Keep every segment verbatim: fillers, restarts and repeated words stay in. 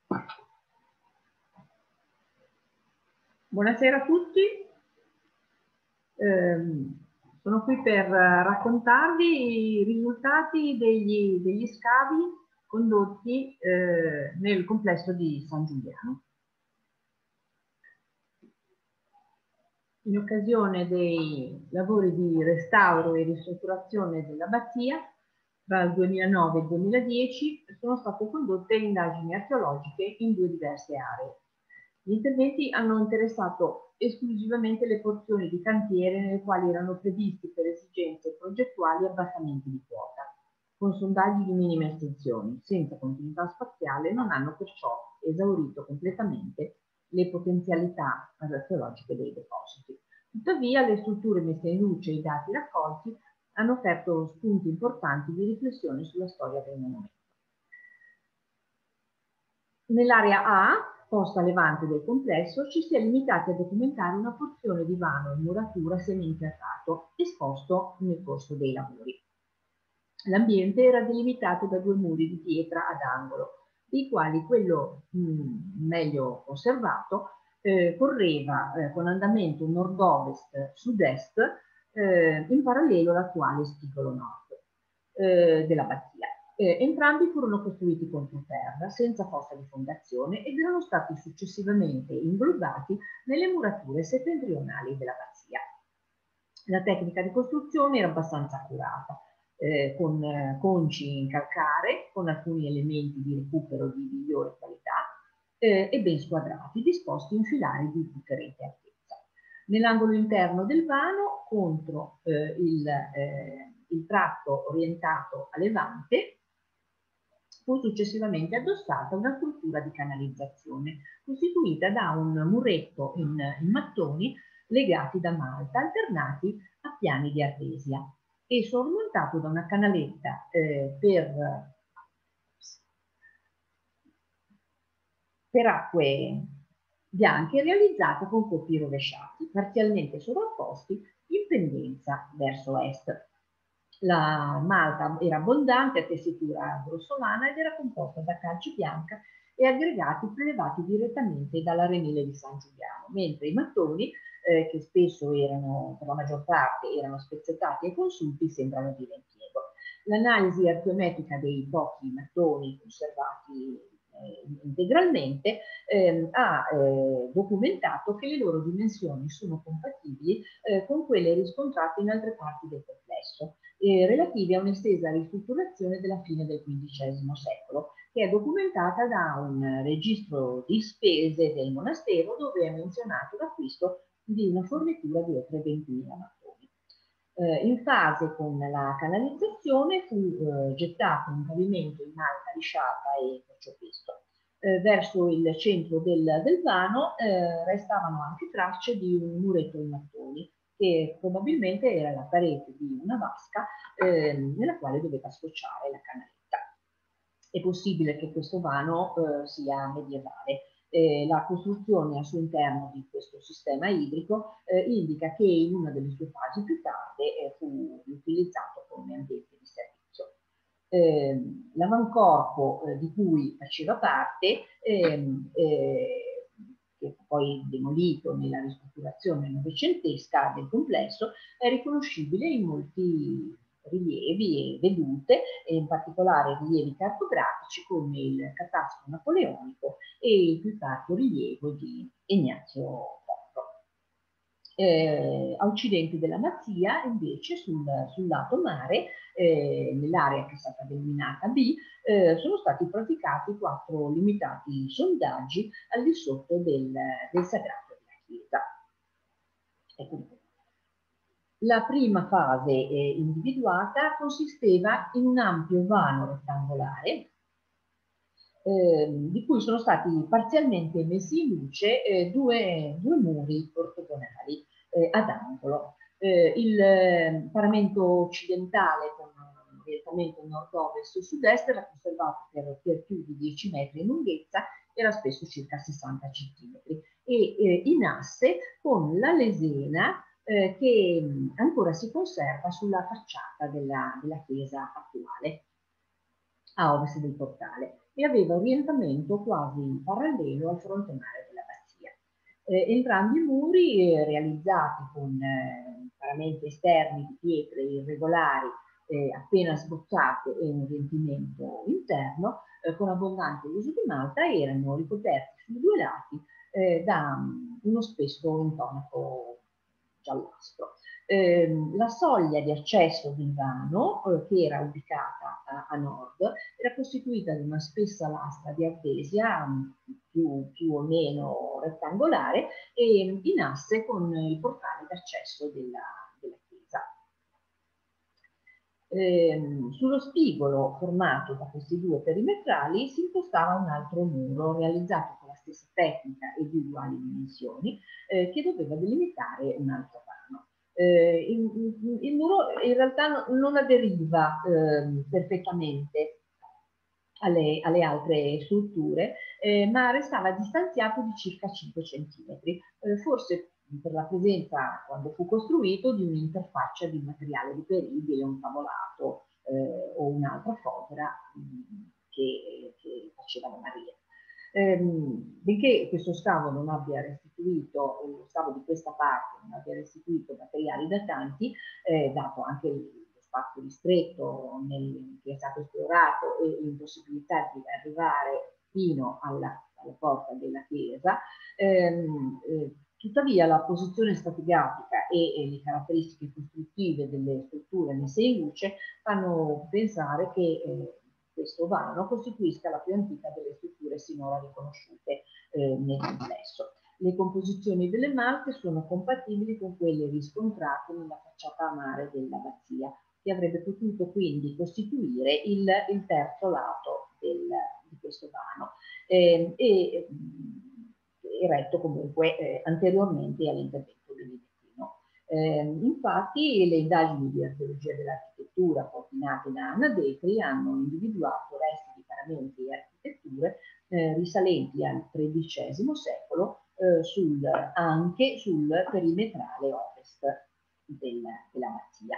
Buonasera a tutti, eh, sono qui per raccontarvi i risultati degli, degli scavi condotti eh, nel complesso di San Giuliano. In occasione dei lavori di restauro e ristrutturazione dell'abbazia, tra il duemilanove e il duemiladieci sono state condotte indagini archeologiche in due diverse aree. Gli interventi hanno interessato esclusivamente le porzioni di cantiere nelle quali erano previsti per esigenze progettuali abbassamenti di quota, con sondaggi di minime estensioni, senza continuità spaziale, non hanno perciò esaurito completamente le potenzialità archeologiche dei depositi. Tuttavia, le strutture messe in luce e i dati raccolti hanno offerto spunti importanti di riflessione sulla storia del monumento. Nell'area A, posta a levante del complesso, ci si è limitati a documentare una porzione di vano in muratura semi-inferrato esposto nel corso dei lavori. L'ambiente era delimitato da due muri di pietra ad angolo, dei quali quello mh, meglio conservato eh, correva eh, con andamento nord-ovest-sud-est eh, in parallelo all'attuale spigolo nord eh, dell'abbazia. Eh, entrambi furono costruiti controterra, senza fossa di fondazione, ed erano stati successivamente inglobati nelle murature settentrionali dell'abbazia. La tecnica di costruzione era abbastanza accurata, eh, con eh, conci in calcare, con alcuni elementi di recupero di migliore qualità eh, e ben squadrati, disposti in filari di differente altezza. Nell'angolo interno del vano, contro eh, il, eh, il tratto orientato a levante, fu successivamente addossata una struttura di canalizzazione costituita da un muretto in, in mattoni legati da malta, alternati a piani di ardesia, e sormontato da una canaletta eh, per, per acque bianche realizzata con coppi rovesciati, parzialmente sovrapposti in pendenza verso est. La malta era abbondante, a tessitura grossolana, ed era composta da calce bianca e aggregati prelevati direttamente dall'arenile di San Giuliano, mentre i mattoni, eh, che spesso erano, per la maggior parte, erano spezzettati e consunti, sembrano di reimpiego. L'analisi archeometrica dei pochi mattoni conservati eh, integralmente eh, ha eh, documentato che le loro dimensioni sono compatibili eh, con quelle riscontrate in altre parti del complesso, Eh, relativi a un'estesa ristrutturazione della fine del quindicesimo secolo, che è documentata da un registro di spese del monastero, dove è menzionato l'acquisto di una fornitura di oltre ventimila mattoni. Eh, in fase con la canalizzazione fu eh, gettato un pavimento in malta lisciata e porciopesto. Eh, verso il centro del, del vano eh, restavano anche tracce di un muretto in mattoni, che probabilmente era la parete di una vasca eh, nella quale doveva scocciare la canaletta. È possibile che questo vano eh, sia medievale. Eh, la costruzione al suo interno di questo sistema idrico eh, indica che in una delle sue fasi più tarde eh, fu utilizzato come ambiente di servizio. Eh, L'avancorpo eh, di cui faceva parte ehm, eh, che fu poi demolito nella ristrutturazione novecentesca del complesso, è riconoscibile in molti rilievi e vedute, e in particolare rilievi cartografici come il catasto napoleonico e il più tardo rilievo di Ignazio Porro. Eh, a occidente della Mazzia, invece, sul, sul lato mare, eh, nell'area che è stata denominata B, eh, sono stati praticati quattro limitati sondaggi al di sotto del, del sagrato della chiesa. Ecco. La prima fase eh, individuata consisteva in un ampio vano rettangolare, eh, di cui sono stati parzialmente messi in luce eh, due, due muri ortogonali eh, ad angolo. Eh, il eh, paramento occidentale, con orientamento nord-ovest e sud-est, era conservato per, per più di dieci metri in lunghezza, era spesso circa sessanta centimetri, e eh, in asse con la lesena eh, che mh, ancora si conserva sulla facciata della, della chiesa attuale. a ovest del portale e aveva orientamento quasi parallelo al fronte mare della abbazia. Eh, entrambi i muri, eh, realizzati con eh, paramenti esterni di pietre irregolari eh, appena sboccate e un riempimento interno, eh, con abbondante uso di malta, erano ricoperti sui due lati eh, da um, uno spesso intonaco giallastro. Eh, la soglia di accesso del vano, eh, che era ubicata a, a nord, era costituita da una spessa lastra di artesia più, più o meno rettangolare e in asse con il portale d'accesso della, della chiesa. Eh, sullo spigolo formato da questi due perimetrali si impostava un altro muro realizzato con la stessa tecnica e di uguali dimensioni eh, che doveva delimitare un altro vano. Eh, il, il muro in realtà non aderiva eh, perfettamente alle, alle altre strutture, eh, ma restava distanziato di circa cinque centimetri, eh, forse per la presenza, quando fu costruito, di un'interfaccia di materiale reperibile, un tavolato eh, o un'altra fodera che, che faceva da barriera. Ehm, benché questo scavo non abbia restituito, lo scavo di questa parte non abbia restituito materiali datanti, eh, dato anche il spazio ristretto nel, che è stato esplorato e l'impossibilità di arrivare fino alla, alla porta della chiesa, ehm, eh, tuttavia la posizione stratigrafica e, e le caratteristiche costruttive delle strutture messe in luce fanno pensare che eh, questo vano costituisca la più antica delle strutture sinora riconosciute eh, nel complesso. Le composizioni delle malte sono compatibili con quelle riscontrate nella facciata a mare dell'abbazia, che avrebbe potuto quindi costituire il, il terzo lato del, di questo vano, eh, e eretto comunque eh, anteriormente all'intervento benedittino. Eh, infatti le indagini di archeologia dell'architettura coordinate da Anna Decri hanno individuato resti di paramenti e architetture eh, risalenti al tredicesimo secolo eh, sul, anche sul perimetrale ovest del, dell'abbazia.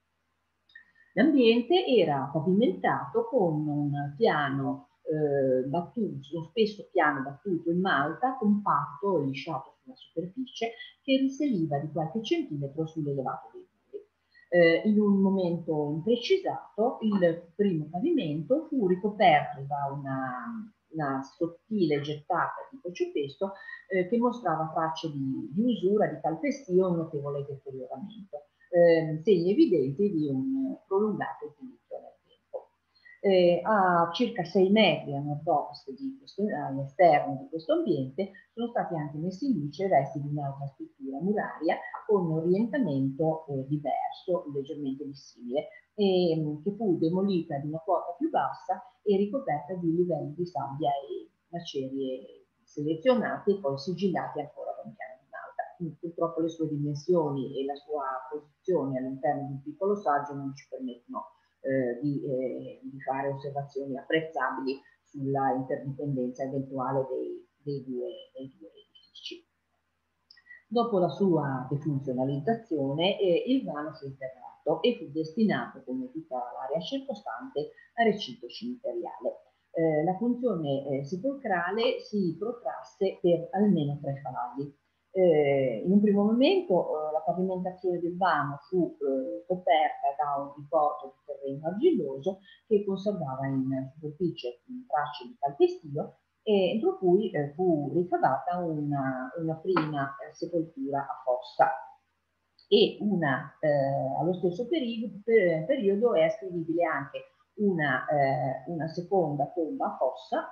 L'ambiente era pavimentato con un piano eh, battuto, spesso piano battuto in malta, compatto e lisciato sulla superficie, che risaliva di qualche centimetro sull'elevato dei muri. Eh, in un momento imprecisato, il primo pavimento fu ricoperto da una, una sottile gettata di pociopesto eh, che mostrava tracce di, di usura, di calpestio e un notevole deterioramento. Eh, segni evidenti di un prolungato utilizzo nel tempo. Eh, a circa sei metri a nord-ovest all'esterno di questo ambiente sono stati anche messi in luce resti di un'altra struttura muraria con un orientamento eh, diverso, leggermente dissimile, e, che fu demolita ad una quota più bassa e ricoperta di livelli di sabbia e macerie selezionate e poi sigillati ancora con piano. Purtroppo le sue dimensioni e la sua posizione all'interno di un piccolo saggio non ci permettono eh, di, eh, di fare osservazioni apprezzabili sulla interdipendenza eventuale dei, dei, due, dei due edifici. Dopo la sua defunzionalizzazione, eh, il vano fu interrato e fu destinato, come tutta l'area circostante, a recinto cimiteriale. Eh, la funzione eh, sepolcrale si protrasse per almeno tre fasi. Eh, in un primo momento eh, la pavimentazione del vano fu eh, coperta da un riporto di terreno argilloso che conservava in superficie tracce di calpestio, e entro cui eh, fu ricavata una, una prima eh, sepoltura a fossa e una, eh, allo stesso periodo, per, periodo è ascrivibile anche una, eh, una seconda tomba a fossa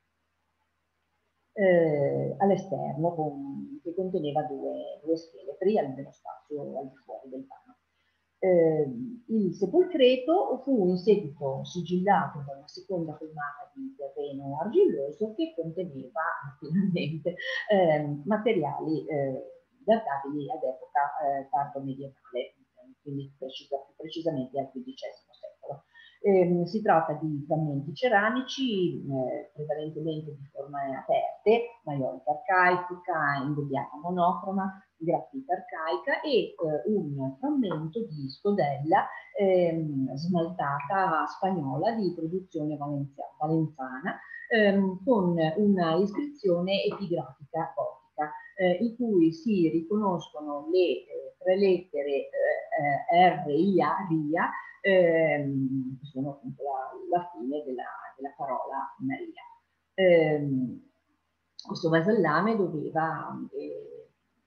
eh, all'esterno che conteneva due, due scheletri allo spazio al di fuori del vano. Eh, il sepolcreto fu in seguito sigillato da una seconda colmata di terreno argilloso che conteneva finalmente eh, materiali eh, databili ad epoca eh, tardo medievale, quindi precisa, precisamente al quindicesimo secolo. Eh, si tratta di frammenti ceramici, eh, prevalentemente di forme aperte, maiolica arcaica, ingobbiata monocroma, grafita arcaica e eh, un frammento di scodella ehm, smaltata spagnola di produzione valenzia, valenzana, ehm, con una iscrizione epigrafica gotica, eh, in cui si riconoscono le eh, tre lettere eh, R, I, A, RIA, ehm, che sono appunto la, la fine della, della parola Maria. Ehm, questo vasallame doveva eh,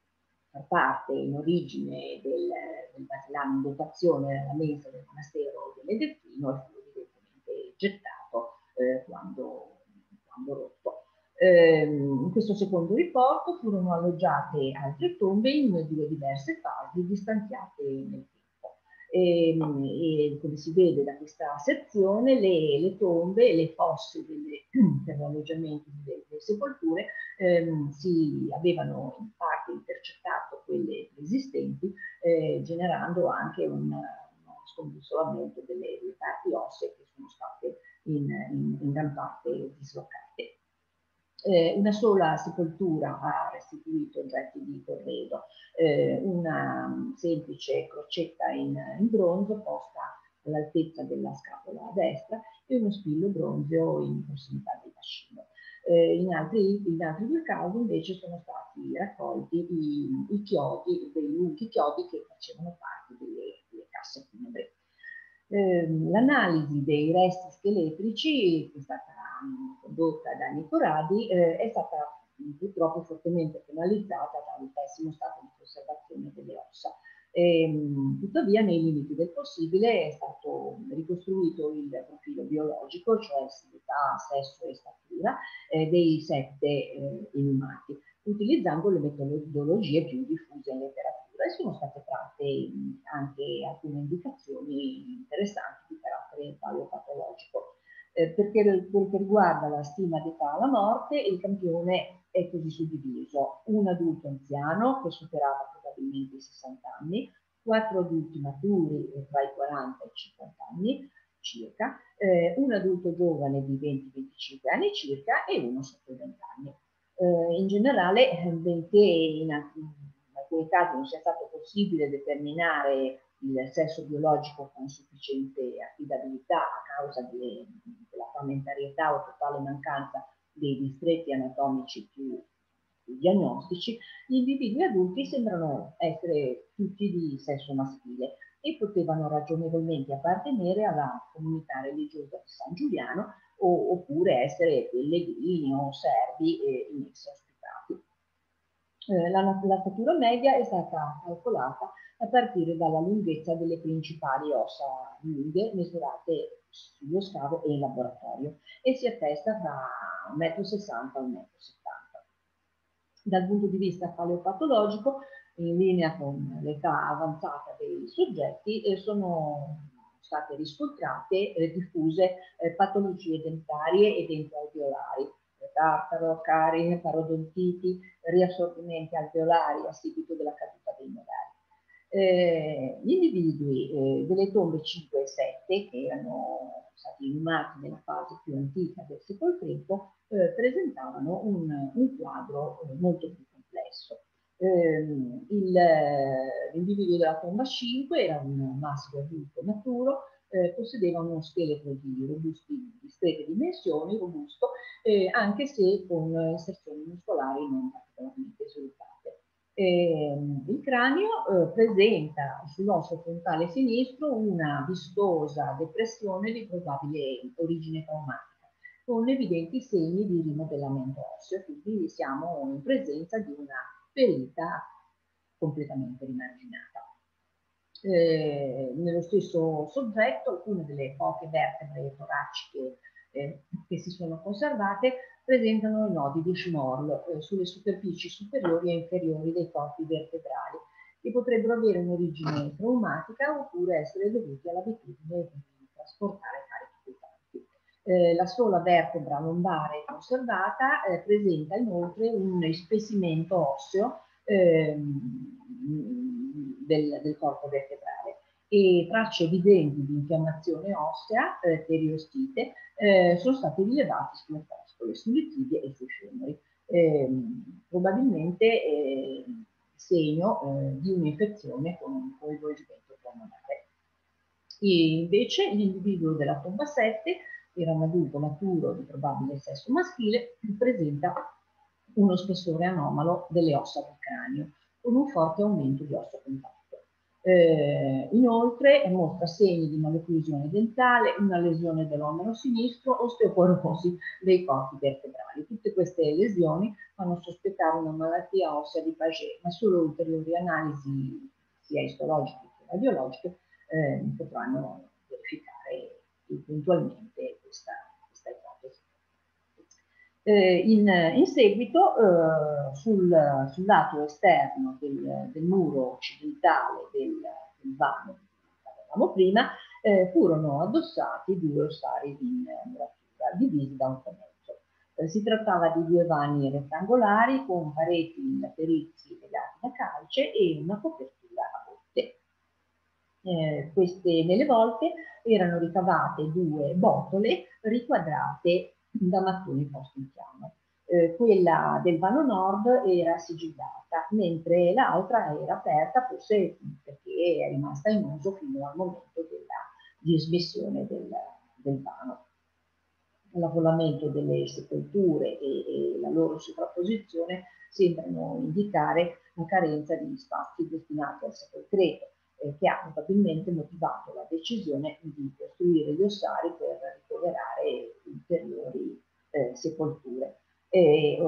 far parte in origine del, del vasallame in dotazione della mensa del monastero benedettino e fu evidentemente gettato eh, quando, quando rotto. Eh, in questo secondo riporto furono alloggiate altre tombe in due diverse fasi distanziate nel tempo. E, e come si vede da questa sezione, le, le tombe e le fosse delle, per l'alloggiamento delle, delle sepolture ehm, si avevano in parte intercettato quelle esistenti, eh, generando anche un, uno scombussolamento delle, delle parti ossee che sono state in, in, in gran parte dislocate. Eh, una sola sepoltura ha restituito oggetti di corredo, eh, una semplice crocetta in, in bronzo posta all'altezza della scapola destra e uno spillo bronzeo in prossimità del bacino. Eh, in, altri, in altri due casi invece sono stati raccolti i, i chiodi, dei lunghi chiodi che facevano parte delle, delle casse funebre. Eh, l'analisi dei resti scheletrici, che è stata condotta da Nicoradi, eh, è stata purtroppo fortemente penalizzata dal pessimo stato di conservazione delle ossa. E, tuttavia, nei limiti del possibile, è stato ricostruito il profilo biologico, cioè età, sesso e statura, eh, dei sette eh, inumati, utilizzando le metodologie più diffuse in letteratura, e sono state tratte anche alcune indicazioni interessanti di carattere paleopatologico. Eh, perché per quel che riguarda la stima d'età alla morte, il campione è così suddiviso: un adulto anziano che superava probabilmente i sessanta anni, quattro adulti maturi tra i quaranta e i cinquanta anni circa, eh, un adulto giovane di venti venticinque anni circa e uno sotto i venti anni. Eh, in generale, benché in, in alcuni casi non sia stato possibile determinare il sesso biologico con sufficiente affidabilità a causa di, della frammentarietà o totale mancanza dei distretti anatomici più, più diagnostici, gli individui adulti sembrano essere tutti di sesso maschile e potevano ragionevolmente appartenere alla comunità religiosa di San Giuliano o, oppure essere pellegrini o servi eh, in esse ospitati. Eh, la, la statura media è stata calcolata a partire dalla lunghezza delle principali ossa lunghe misurate sullo scavo e in laboratorio e si attesta tra un metro e sessanta e un metro e settanta. Dal punto di vista paleopatologico, in linea con l'età avanzata dei soggetti, eh, sono state riscontrate eh, diffuse eh, patologie dentarie e dentoalveolari, tartaro, carie, parodontiti, riassorbimenti alveolari a seguito della caduta dei molari. Eh, gli individui eh, delle tombe cinque e sette, che erano stati inumati nella fase più antica del sepolcreto, eh, presentavano un, un quadro eh, molto più complesso. Eh, l'individuo della tomba cinque era un maschio adulto maturo, eh, possedeva uno scheletro di robusti, discrete dimensioni, robusto, eh, anche se con inserzioni muscolari non particolarmente sviluppate. Eh, il cranio eh, presenta sull'osso frontale sinistro una vistosa depressione di probabile origine traumatica, con evidenti segni di rimodellamento osseo, quindi siamo in presenza di una ferita completamente rimarginata. Eh, nello stesso soggetto, alcune delle poche vertebre toraciche eh, che si sono conservate presentano i nodi di Schmorl eh, sulle superfici superiori e inferiori dei corpi vertebrali, che potrebbero avere un'origine traumatica oppure essere dovuti all'abitudine di trasportare carichi pesanti. Eh, la sola vertebra lombare conservata eh, presenta inoltre un ispessimento osseo ehm, del, del corpo vertebrale. e tracce evidenti di infiammazione ossea, eh, periostite, eh, sono state rilevate sulle costole, sulle tibie e sui femori, eh, probabilmente eh, segno eh, di un'infezione con un coinvolgimento polmonare. E invece l'individuo della tomba sette era un adulto maturo di probabile sesso maschile, presenta uno spessore anomalo delle ossa del cranio, con un forte aumento di osso compatto. Eh, inoltre mostra segni di malocclusione dentale, una lesione dell'omero sinistro, osteoporosi dei corpi vertebrali. Tutte queste lesioni fanno sospettare una malattia ossea di Paget, ma solo ulteriori analisi sia istologiche che radiologiche eh, potranno verificare più puntualmente questa, questa ipotesi. Eh, in, in, seguito eh, sul, sul lato esterno del, del muro occidentale del, del vano, che avevamo prima, eh, furono addossati due ossari in muratura, divisi da un connesso. Eh, si trattava di due vani rettangolari con pareti laterizi legati da calce e una copertura a botte. Eh, queste, nelle volte erano ricavate due botole riquadrate da mattoni posti in fiamma. Eh, quella del vano nord era sigillata, mentre l'altra era aperta, forse perché è rimasta in uso fino al momento della dismissione del, del vano. L'affollamento delle sepolture e, e la loro sovrapposizione sembrano indicare una carenza di spazi destinati al sepolcreto, eh, che ha probabilmente motivato la decisione di costruire gli ossari per ricoverare ulteriori eh, sepolture e,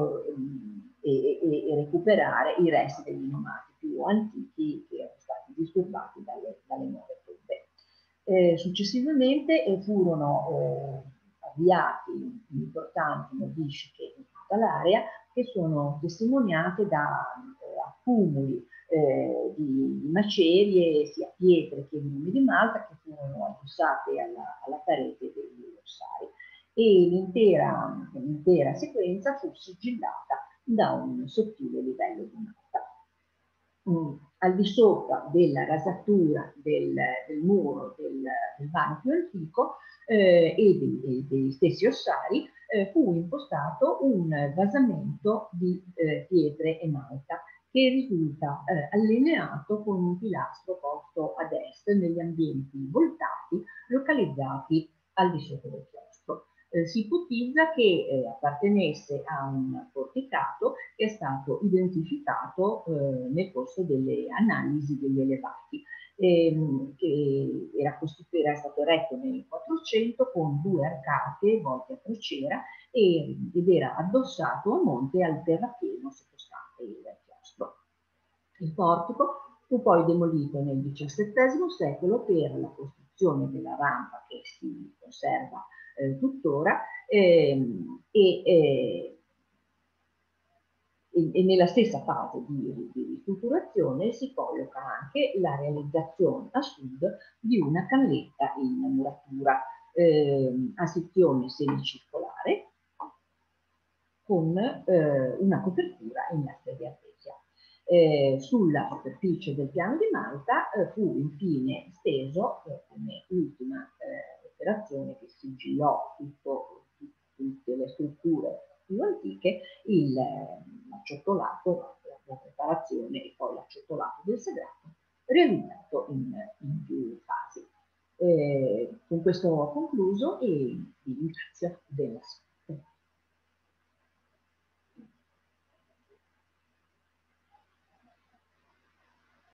e, e, e recuperare i resti degli inumati più antichi che erano stati disturbati dalle, dalle nuove tombe. Eh, successivamente eh, furono eh, avviati importanti modifiche in tutta l'area che sono testimoniate da eh, accumuli eh, di, di macerie, sia pietre che lumi di malta, che furono addossate alla, alla parete degli ossari. E l'intera sequenza fu sigillata da un sottile livello di malta. Mm, al di sopra della rasatura del, del muro del, del vano più antico eh, e dei, dei stessi ossari eh, fu impostato un basamento di eh, pietre e malta che risulta eh, allineato con un pilastro posto ad est negli ambienti voltati localizzati al di sotto del chiostro. Eh, si ipotizza che eh, appartenesse a un porticato che è stato identificato eh, nel corso delle analisi degli elevati, ehm, che era, era stato eretto nel quattrocento con due arcate volte a crociera e, ed era addossato a monte al terrapieno sottostante il chiostro. Il portico fu poi demolito nel diciassettesimo secolo per la costruzione della rampa che si conserva eh, tuttora ehm, e, eh, e, e nella stessa fase di, di ristrutturazione si colloca anche la realizzazione a sud di una calletta in muratura eh, a sezione semicircolare con eh, una copertura in lastre di artesia. Eh, sulla superficie del piano di Malta eh, fu infine steso, eh, come ultima eh, operazione che sigillò tutto, tutte le strutture più antiche, il, l'acciottolato, la, la preparazione e poi l'acciottolato del sagrato, realizzato in, in più fasi. Eh, con questo ho concluso e vi ringrazio della